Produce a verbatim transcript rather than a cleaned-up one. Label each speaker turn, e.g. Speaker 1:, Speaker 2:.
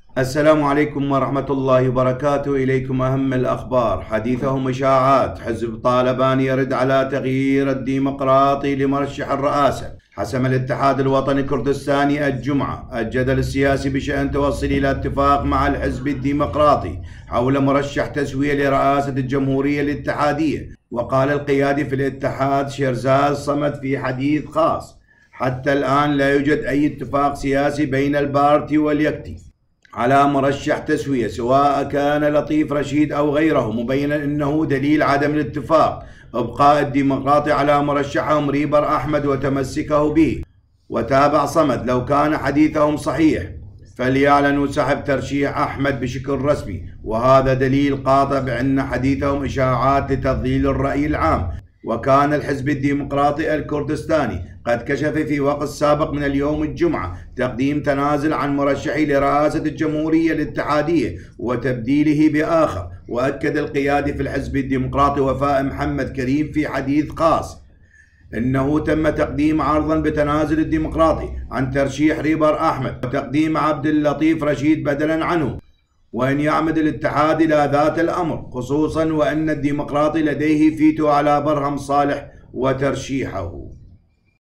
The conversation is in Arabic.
Speaker 1: السلام عليكم ورحمة الله وبركاته. إليكم أهم الأخبار. حديثهم إشاعات حزب طالبان يرد على تغيير الديمقراطي لمرشح الرئاسة. حسم الاتحاد الوطني الكردستاني الجمعة الجدل السياسي بشأن توصل إلى اتفاق مع الحزب الديمقراطي حول مرشح تسوية لرئاسة الجمهورية الاتحادية. وقال القيادي في الاتحاد شيرزاد صمد في حديث خاص: حتى الآن لا يوجد أي اتفاق سياسي بين البارتي واليكتي على مرشح تسوية، سواء كان لطيف رشيد أو غيره، مبينا أنه دليل عدم الاتفاق إبقاء الديمقراطي على مرشحهم ريبر أحمد وتمسكه به. وتابع صمد: لو كان حديثهم صحيح فليعلنوا سحب ترشيح أحمد بشكل رسمي، وهذا دليل قاطع بأن حديثهم إشاعات لتضليل الرأي العام. وكان الحزب الديمقراطي الكردستاني قد كشف في وقت سابق من اليوم الجمعة تقديم تنازل عن مرشحه لرئاسة الجمهورية الاتحادية وتبديله بآخر. وأكد القيادي في الحزب الديمقراطي وفاء محمد كريم في حديث خاص إنه تم تقديم عرضا بتنازل الديمقراطي عن ترشيح ريبر أحمد وتقديم عبد اللطيف رشيد بدلا عنه، وإن يعمد الاتحاد إلى ذات الأمر، خصوصا وأن الديمقراطي لديه فيتو على برهم صالح وترشيحه.